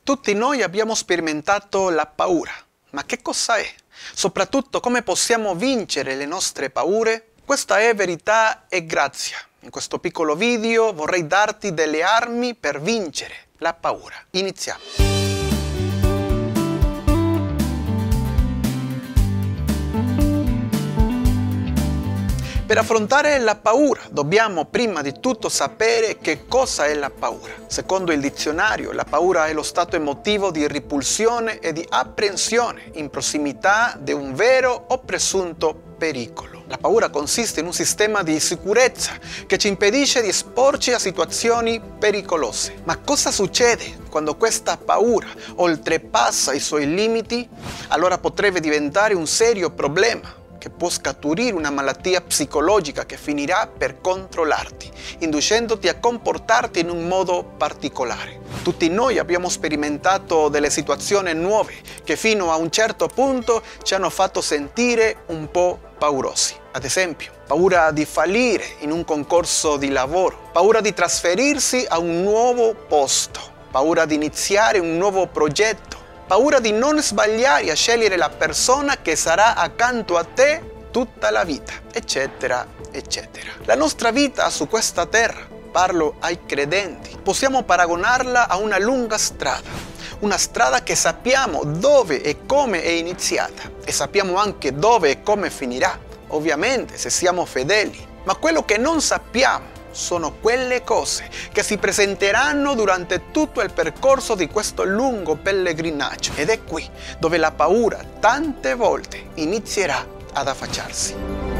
Tutti noi abbiamo sperimentato la paura, ma che cosa è? Soprattutto come possiamo vincere le nostre paure? Questa è verità e grazia. In questo piccolo video vorrei darti delle armi per vincere la paura. Iniziamo. Per affrontare la paura dobbiamo prima di tutto sapere che cosa è la paura. Secondo il dizionario, la paura è lo stato emotivo di ripulsione e di apprensione in prossimità di un vero o presunto pericolo. La paura consiste in un sistema di sicurezza che ci impedisce di esporci a situazioni pericolose. Ma cosa succede quando questa paura oltrepassa i suoi limiti? Allora potrebbe diventare un serio problema che può scaturire una malattia psicologica che finirà per controllarti, inducendoti a comportarti in un modo particolare. Tutti noi abbiamo sperimentato delle situazioni nuove che fino a un certo punto ci hanno fatto sentire un po' paurosi. Ad esempio, paura di fallire in un concorso di lavoro, paura di trasferirsi a un nuovo posto, paura di iniziare un nuovo progetto, paura di non sbagliare a scegliere la persona che sarà accanto a te tutta la vita, eccetera, eccetera. La nostra vita su questa terra, parlo ai credenti, possiamo paragonarla a una lunga strada che sappiamo dove e come è iniziata e sappiamo anche dove e come finirà, ovviamente se siamo fedeli, ma quello che non sappiamo sono quelle cose che si presenteranno durante tutto il percorso di questo lungo pellegrinaggio. Ed è qui dove la paura tante volte inizierà ad affacciarsi.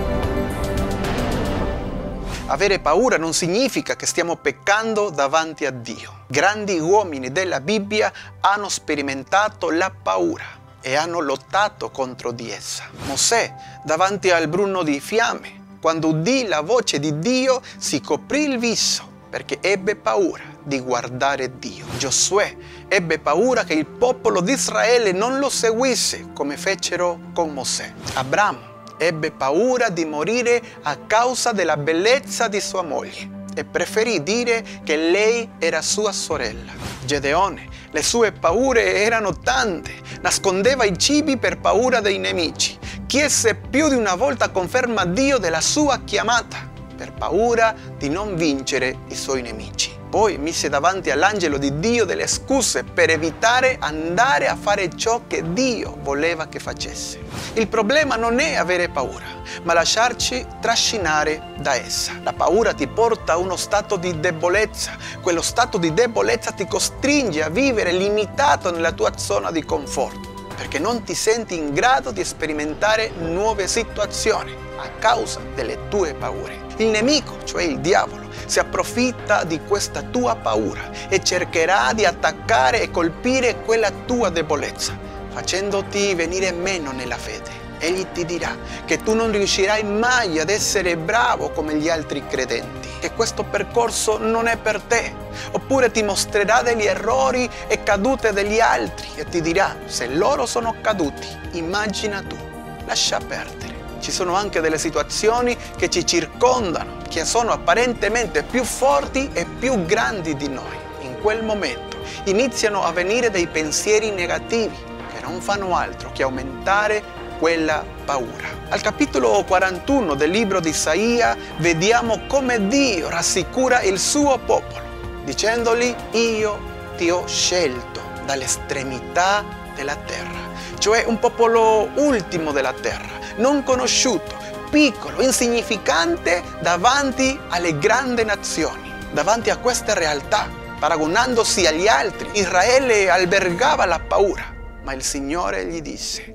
Avere paura non significa che stiamo peccando davanti a Dio. Grandi uomini della Bibbia hanno sperimentato la paura e hanno lottato contro di essa. Mosè, davanti al bruno di fiamme, quando udì la voce di Dio, si coprì il viso perché ebbe paura di guardare Dio. Giosuè ebbe paura che il popolo di Israele non lo seguisse come fecero con Mosè. Abramo ebbe paura di morire a causa della bellezza di sua moglie e preferì dire che lei era sua sorella. Gedeone, le sue paure erano tante, nascondeva i cibi per paura dei nemici. Chiese più di una volta conferma a Dio della sua chiamata, per paura di non vincere i suoi nemici. Poi mise davanti all'angelo di Dio delle scuse per evitare andare a fare ciò che Dio voleva che facesse. Il problema non è avere paura, ma lasciarci trascinare da essa. La paura ti porta a uno stato di debolezza. Quello stato di debolezza ti costringe a vivere limitato nella tua zona di conforto, perché non ti senti in grado di sperimentare nuove situazioni a causa delle tue paure. Il nemico, cioè il diavolo, si approfitta di questa tua paura e cercherà di attaccare e colpire quella tua debolezza, facendoti venire meno nella fede. Egli ti dirà che tu non riuscirai mai ad essere bravo come gli altri credenti, che questo percorso non è per te, oppure ti mostrerà degli errori e cadute degli altri e ti dirà: se loro sono caduti, immagina tu, lascia perdere. Ci sono anche delle situazioni che ci circondano, che sono apparentemente più forti e più grandi di noi. In quel momento iniziano a venire dei pensieri negativi che non fanno altro che aumentare quella paura. Al capitolo 41 del libro di Isaia vediamo come Dio rassicura il suo popolo, dicendogli: io ti ho scelto dall'estremità della terra, cioè un popolo ultimo della terra, non conosciuto, piccolo, insignificante davanti alle grandi nazioni, davanti a queste realtà, paragonandosi agli altri. Israele albergava la paura, ma il Signore gli disse: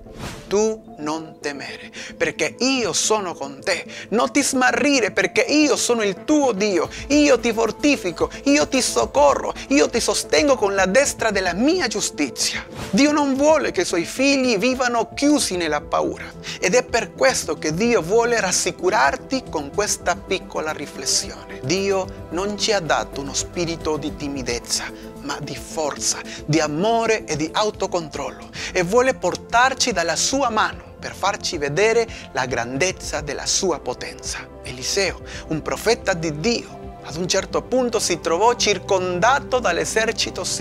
tu non temere, perché io sono con te. Non ti smarrire, perché io sono il tuo Dio. Io ti fortifico, io ti soccorro, io ti sostengo con la destra della mia giustizia. Dio non vuole che i suoi figli vivano chiusi nella paura. Ed è per questo che Dio vuole rassicurarti con questa piccola riflessione. Dio non ci ha dato uno spirito di timidezza, ma di forza, di amore e di autocontrollo, e vuole portarci dalla sua mano per farci vedere la grandezza della sua potenza. Eliseo, un profeta di Dio, ad un certo punto si trovò circondato dall'esercito siro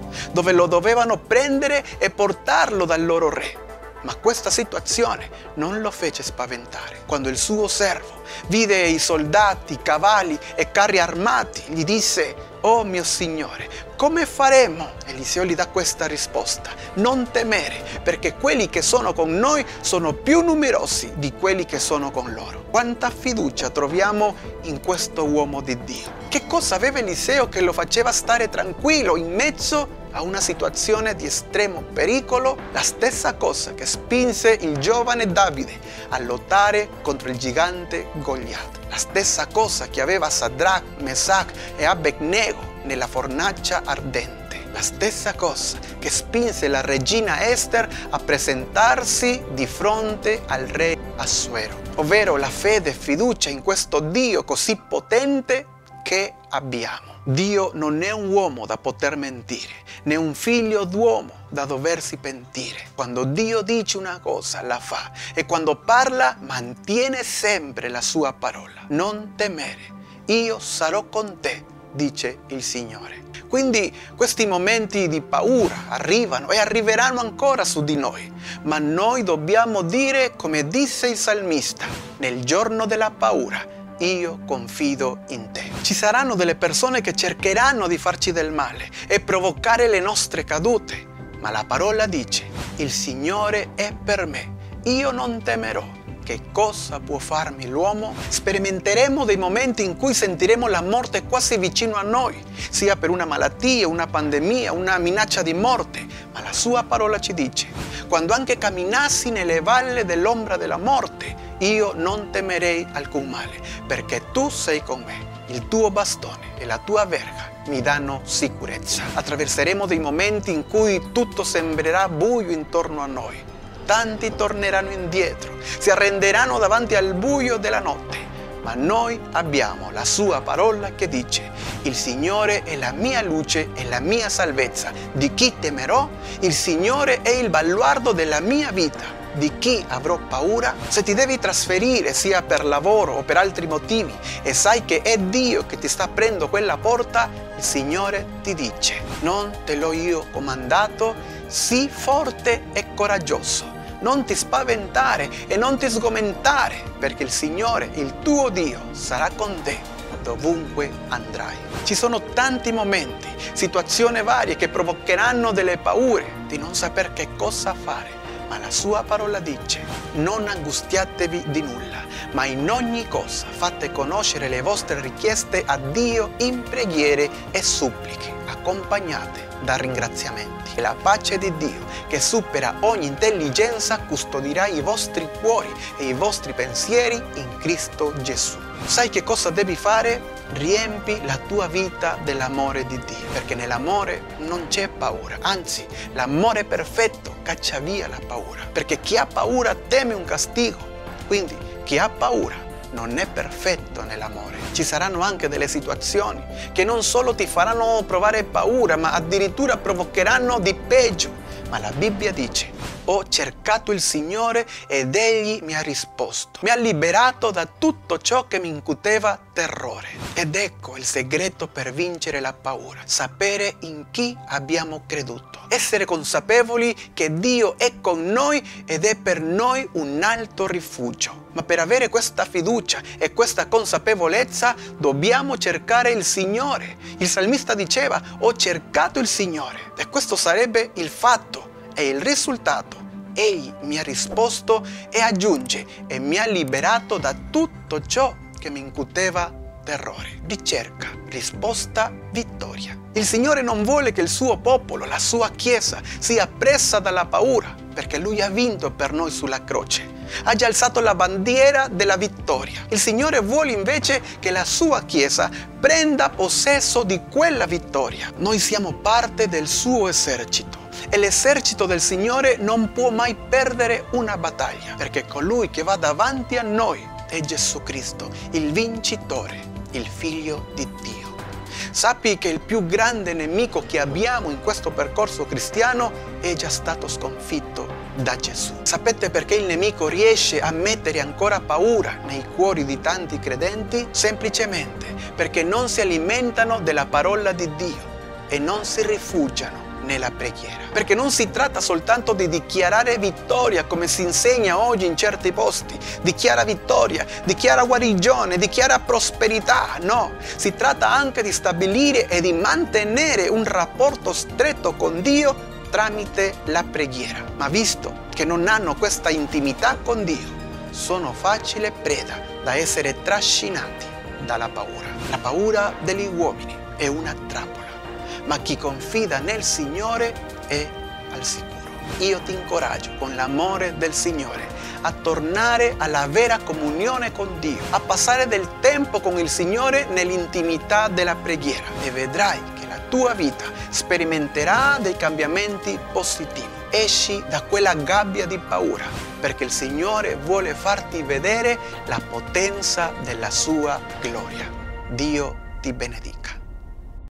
dove lo dovevano prendere e portarlo dal loro re. Ma questa situazione non lo fece spaventare. Quando il suo servo vide i soldati, i cavalli e carri armati, gli disse: «Oh mio signore, come faremo?» Eliseo gli dà questa risposta: «Non temere, perché quelli che sono con noi sono più numerosi di quelli che sono con loro». Quanta fiducia troviamo in questo uomo di Dio. Che cosa aveva Eliseo che lo faceva stare tranquillo in mezzo a una situazione di estremo pericolo? La stessa cosa che spinse il giovane Davide a lottare contro il gigante Goliat. La stessa cosa che aveva Sadrach, Mesach e Abednego nella fornace ardente. La stessa cosa che spinse la regina Ester a presentarsi di fronte al re Assuero, ovvero la fede e fiducia in questo Dio così potente che abbiamo. Dio non è un uomo da poter mentire, né un figlio d'uomo da doversi pentire. Quando Dio dice una cosa, la fa, e quando parla, mantiene sempre la sua parola. Non temere, io sarò con te, dice il Signore. Quindi questi momenti di paura arrivano e arriveranno ancora su di noi, ma noi dobbiamo dire come disse il salmista: nel giorno della paura io confido in te. Ci saranno delle persone che cercheranno di farci del male e provocare le nostre cadute, ma la parola dice: il Signore è per me, io non temerò. Che cosa può farmi l'uomo? Sperimenteremo dei momenti in cui sentiremo la morte quasi vicino a noi, sia per una malattia, una pandemia, una minaccia di morte, ma la sua parola ci dice: quando anche camminassi nelle valli dell'ombra della morte, io non temerei alcun male, perché tu sei con me. Il tuo bastone e la tua verga mi danno sicurezza. Attraverseremo dei momenti in cui tutto sembrerà buio intorno a noi. Tanti torneranno indietro, si arrenderanno davanti al buio della notte, ma noi abbiamo la sua parola che dice: il Signore è la mia luce e la mia salvezza. Di chi temerò? Il Signore è il baluardo della mia vita. Di chi avrò paura? Se ti devi trasferire, sia per lavoro o per altri motivi, e sai che è Dio che ti sta aprendo quella porta, il Signore ti dice: non te l'ho io comandato? Sii forte e coraggioso. Non ti spaventare e non ti sgomentare, perché il Signore, il tuo Dio, sarà con te dovunque andrai. Ci sono tanti momenti, situazioni varie che provocheranno delle paure di non saper che cosa fare, ma la sua parola dice: non angustiatevi di nulla, ma in ogni cosa fate conoscere le vostre richieste a Dio in preghiere e suppliche, accompagnate da ringraziamenti. E la pace di Dio, che supera ogni intelligenza, custodirà i vostri cuori e i vostri pensieri in Cristo Gesù. Sai che cosa devi fare? Riempi la tua vita dell'amore di Dio, perché nell'amore non c'è paura, anzi l'amore perfetto caccia via la paura, perché chi ha paura teme un castigo, quindi chi ha paura non è perfetto nell'amore. Ci saranno anche delle situazioni che non solo ti faranno provare paura, ma addirittura provocheranno di peggio. Ma la Bibbia dice: ho cercato il Signore ed Egli mi ha risposto. Mi ha liberato da tutto ciò che mi incuteva terrore. Ed ecco il segreto per vincere la paura: sapere in chi abbiamo creduto. Essere consapevoli che Dio è con noi ed è per noi un alto rifugio. Ma per avere questa fiducia e questa consapevolezza dobbiamo cercare il Signore. Il salmista diceva: ho cercato il Signore. E questo sarebbe il fatto e il risultato. Egli mi ha risposto e aggiunge: e mi ha liberato da tutto ciò che mi incuteva terrore. Ricerca, risposta, vittoria. Il Signore non vuole che il suo popolo, la sua Chiesa, sia presa dalla paura, perché Lui ha vinto per noi sulla croce. Ha già alzato la bandiera della vittoria. Il Signore vuole invece che la sua Chiesa prenda possesso di quella vittoria. Noi siamo parte del suo esercito. E l'esercito del Signore non può mai perdere una battaglia, perché colui che va davanti a noi è Gesù Cristo, il vincitore, il Figlio di Dio. Sappi che il più grande nemico che abbiamo in questo percorso cristiano è già stato sconfitto da Gesù. Sapete perché il nemico riesce a mettere ancora paura nei cuori di tanti credenti? Semplicemente perché non si alimentano della parola di Dio e non si rifugiano nella preghiera. Perché non si tratta soltanto di dichiarare vittoria come si insegna oggi in certi posti. Dichiara vittoria, dichiara guarigione, dichiara prosperità. No, si tratta anche di stabilire e di mantenere un rapporto stretto con Dio tramite la preghiera. Ma visto che non hanno questa intimità con Dio, sono facile preda da essere trascinati dalla paura. La paura degli uomini è una trappola, ma chi confida nel Signore è al sicuro. Io ti incoraggio con l'amore del Signore a tornare alla vera comunione con Dio, a passare del tempo con il Signore nell'intimità della preghiera e vedrai che la tua vita sperimenterà dei cambiamenti positivi. Esci da quella gabbia di paura, perché il Signore vuole farti vedere la potenza della sua gloria. Dio ti benedica.